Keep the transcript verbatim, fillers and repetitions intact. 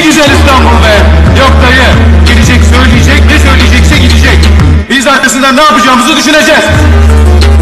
güzel İstanbul be. Yok dayı, gidecek söyleyecek, ne söyleyecekse gidecek. Biz arkasından ne yapacağımızı düşüneceğiz.